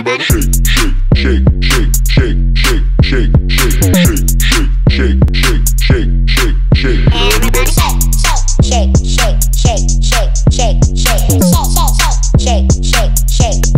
everybody shake, shake, shake, shake, shake, shake, shake, shake, shake, shake, shake, shake, shake, shake. Everybody shake, shake, shake, shake, shake, shake, shake, shake, shake, shake, shake.